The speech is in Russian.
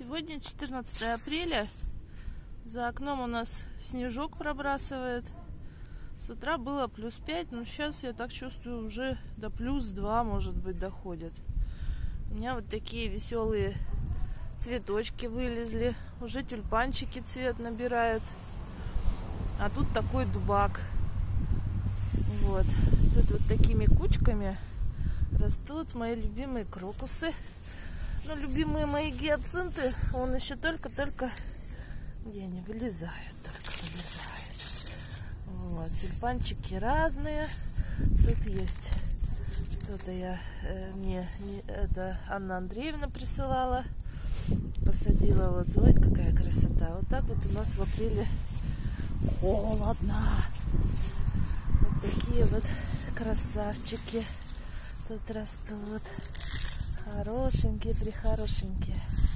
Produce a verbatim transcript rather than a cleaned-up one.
Сегодня четырнадцатое апреля. За окном у нас снежок пробрасывает. С утра было плюс пять, но сейчас, я так чувствую, уже до плюс два, может быть, доходит. У меня вот такие веселые цветочки вылезли. Уже тюльпанчики цвет набирают. А тут такой дубак. Вот. Тут вот такими кучками растут мои любимые крокусы. Но любимые мои гиацинты, он еще только-только, где они вылезают, только вылезают. Вот, тюльпанчики разные. Тут есть что-то я, э, мне не, это Анна Андреевна присылала. Посадила вот, ой, какая красота. Вот так вот у нас в апреле холодно. Вот такие вот красавчики тут растут. Хорошенькие, прихорошенькие.